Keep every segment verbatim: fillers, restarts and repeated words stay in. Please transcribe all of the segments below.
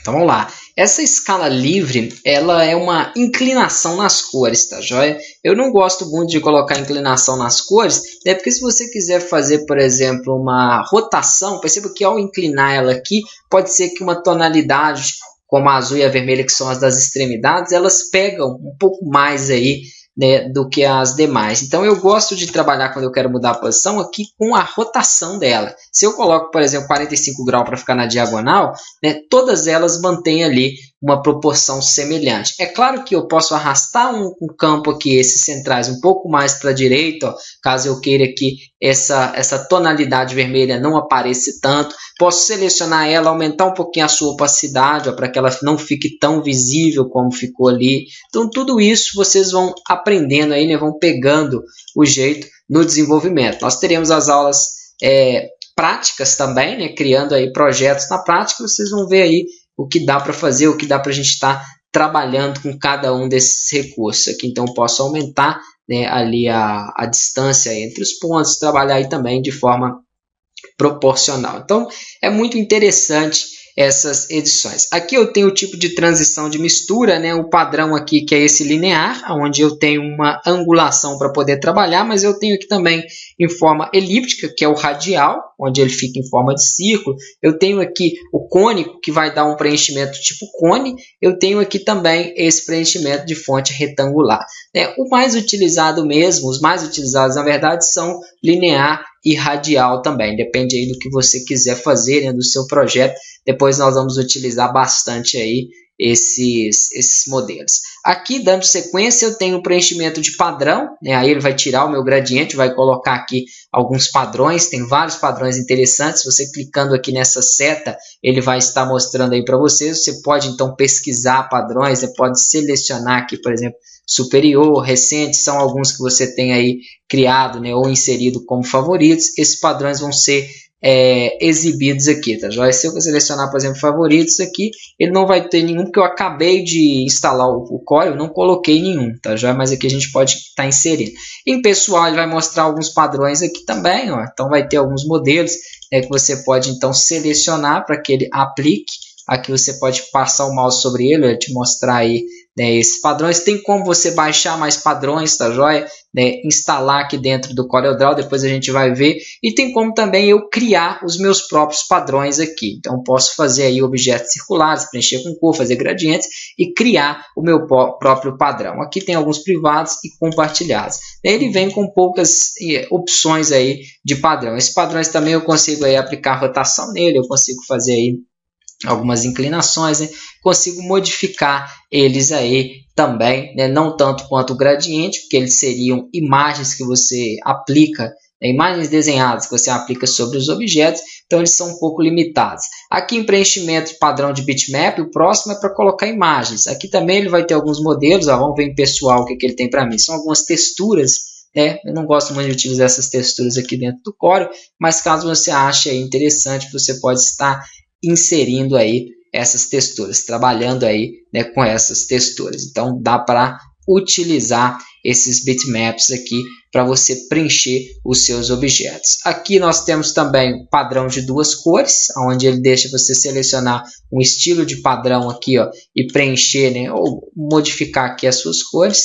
Então vamos lá. Essa escala livre, ela é uma inclinação nas cores, tá joia? Eu não gosto muito de colocar inclinação nas cores, né? Porque se você quiser fazer, por exemplo, uma rotação, perceba que ao inclinar ela aqui, pode ser que uma tonalidade, como a azul e a vermelha, que são as das extremidades, elas pegam um pouco mais aí, né, do que as demais. Então eu gosto de trabalhar quando eu quero mudar a posição aqui com a rotação dela. Se eu coloco, por exemplo, quarenta e cinco graus para ficar na diagonal, né, todas elas mantêm ali uma proporção semelhante. É claro que eu posso arrastar um, um campo aqui, esses centrais, um pouco mais para a direita, ó, caso eu queira que essa, essa tonalidade vermelha não apareça tanto. Posso selecionar ela, aumentar um pouquinho a sua opacidade, para que ela não fique tão visível como ficou ali. Então tudo isso vocês vão aprendendo aí, né, vão pegando o jeito no desenvolvimento. Nós teremos as aulas é, práticas também, né, criando aí projetos na prática. Vocês vão ver aí o que dá para fazer, o que dá para a gente estar tá trabalhando com cada um desses recursos aqui. Então eu posso aumentar, né, ali a, a distância entre os pontos, trabalhar aí também de forma proporcional. Então é muito interessante essas edições. Aqui eu tenho o tipo de transição de mistura, né? O padrão aqui que é esse linear, onde eu tenho uma angulação para poder trabalhar, mas eu tenho aqui também em forma elíptica, que é o radial, onde ele fica em forma de círculo. Eu tenho aqui o cônico, que vai dar um preenchimento tipo cone. Eu tenho aqui também esse preenchimento de fonte retangular. É, o mais utilizado mesmo, os mais utilizados na verdade são linear e radial também, depende aí do que você quiser fazer, né, do seu projeto. Depois nós vamos utilizar bastante aí esses, esses modelos. Aqui, dando sequência, eu tenho o preenchimento de padrão, né? Aí ele vai tirar o meu gradiente, vai colocar aqui alguns padrões, tem vários padrões interessantes. Você clicando aqui nessa seta, ele vai estar mostrando aí para vocês. Você pode então pesquisar padrões, você pode selecionar aqui, por exemplo, superior, recente, são alguns que você tem aí criado, né, ou inserido como favoritos. Esses padrões vão ser é, exibidos aqui, tá joia? Se eu selecionar, por exemplo, favoritos aqui, ele não vai ter nenhum, porque eu acabei de instalar o, o Core, eu não coloquei nenhum, tá joia? Mas aqui a gente pode estar tá inserindo. Em pessoal, ele vai mostrar alguns padrões aqui também, ó. Então vai ter alguns modelos, né, que você pode então selecionar para que ele aplique. Aqui você pode passar o mouse sobre ele, vai te mostrar aí, né, esses padrões. Tem como você baixar mais padrões, tá joia? Né, instalar aqui dentro do CorelDRAW, depois a gente vai ver. E tem como também eu criar os meus próprios padrões aqui. Então posso fazer aí objetos circulares, preencher com cor, fazer gradientes e criar o meu próprio padrão. Aqui tem alguns privados e compartilhados. Ele vem com poucas opções aí de padrão. Esses padrões também eu consigo aí aplicar rotação nele, eu consigo fazer aí algumas inclinações, né? Consigo modificar eles aí também, né? Não tanto quanto o gradiente, porque eles seriam imagens que você aplica, né? Imagens desenhadas que você aplica sobre os objetos, então eles são um pouco limitados. Aqui em preenchimento padrão de bitmap, o próximo é para colocar imagens. Aqui também ele vai ter alguns modelos, ó, vamos ver em pessoal o que, que ele tem para mim. São algumas texturas, né? Eu não gosto muito de utilizar essas texturas aqui dentro do Corel, mas caso você ache aí interessante, você pode estar inserindo aí essas texturas, trabalhando aí, né, com essas texturas. Então dá para utilizar esses bitmaps aqui para você preencher os seus objetos. Aqui nós temos também o padrão de duas cores, onde ele deixa você selecionar um estilo de padrão aqui, ó, e preencher, né, ou modificar aqui as suas cores.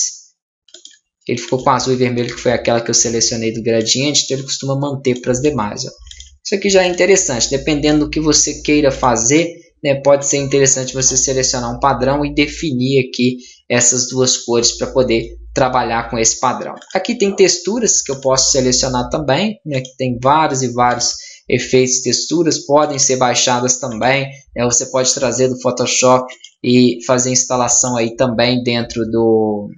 Ele ficou com azul e vermelho, que foi aquela que eu selecionei do gradiente, então ele costuma manter para as demais, ó. Isso aqui já é interessante, dependendo do que você queira fazer, né, pode ser interessante você selecionar um padrão e definir aqui essas duas cores para poder trabalhar com esse padrão. Aqui tem texturas que eu posso selecionar também, né, que tem vários e vários efeitos, texturas, podem ser baixadas também, né, você pode trazer do Photoshop e fazer instalação aí também dentro do...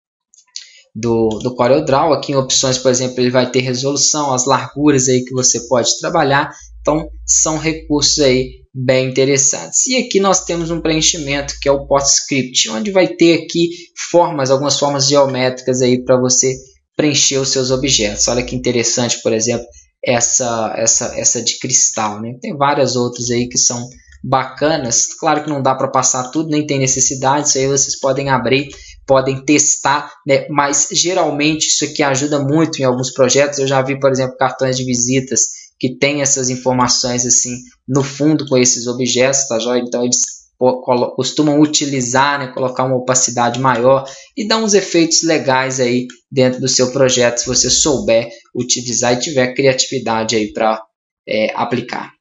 do, do CorelDRAW. Aqui em opções, por exemplo, ele vai ter resolução, as larguras aí que você pode trabalhar. Então, são recursos aí bem interessantes. E aqui nós temos um preenchimento que é o PostScript, onde vai ter aqui formas, algumas formas geométricas aí para você preencher os seus objetos. Olha que interessante, por exemplo, essa, essa, essa de cristal, né? Tem várias outras aí que são bacanas. Claro que não dá para passar tudo, nem tem necessidade. Isso aí vocês podem abrir, podem testar, né? Mas geralmente isso aqui ajuda muito em alguns projetos. Eu já vi, por exemplo, cartões de visitas que tem essas informações assim no fundo com esses objetos, tá joia? Então eles costumam utilizar, né, colocar uma opacidade maior e dar uns efeitos legais aí dentro do seu projeto, se você souber utilizar e tiver criatividade aí para é, aplicar.